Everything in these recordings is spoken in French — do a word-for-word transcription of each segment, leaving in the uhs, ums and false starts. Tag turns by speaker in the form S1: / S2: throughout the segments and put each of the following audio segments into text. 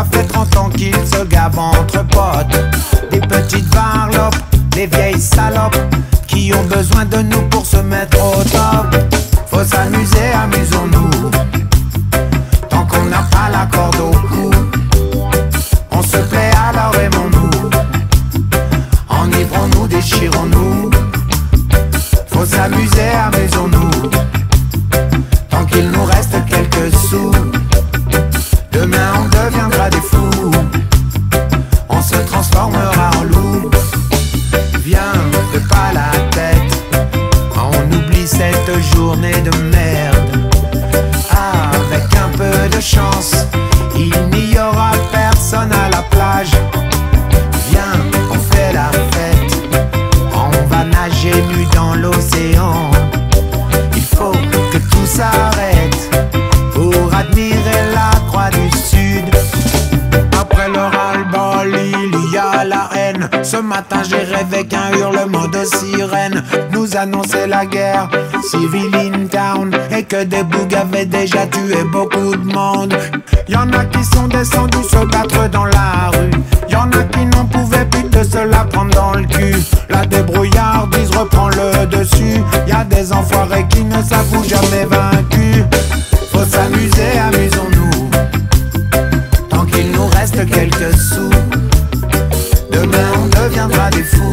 S1: fait trente ans qu'ils se gavent entre potes. Des petites varlopes, des vieilles salopes qui ont besoin de nous pour se mettre au top. Faut s'amuser, amusons-nous, tant qu'on n'a pas la corde au cou. On se plaît, alors aimons-nous, enivrons-nous, déchirons-nous. Faut s'amuser, amusons-nous, tant qu'il nous reste quelques sous. Demain on deviendra des fous, on se transformera en loup. Viens, fais pas la tête, on oublie cette journée de merde. Avec un peu de chance, il n'y aura personne à la plage. Viens, on fait la fête, on va nager nu dans l'océan. Il faut que tout s'arrête pour admirer la croix du Sud. Après le ras-le-bol, il y a la haine. Ce matin j'ai rêvé qu'un hurlement de sirène nous annonçait la guerre civile in town, et que des bougs avaient déjà tué beaucoup de monde. Y'en a qui sont descendus se battre dans la rue, y'en a qui n'en pouvaient plus de se la prendre dans le cul. La débrouillardise reprend le dessus, y'a des enfoirés qui ne s'avouent jamais vaincus. Faut s'amuser, amusons-nous, tant qu'il nous reste quelques sous. Demain on deviendra des fous,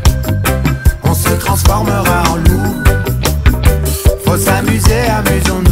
S1: on se transformera en loup. Faut s'amuser, amusons-nous.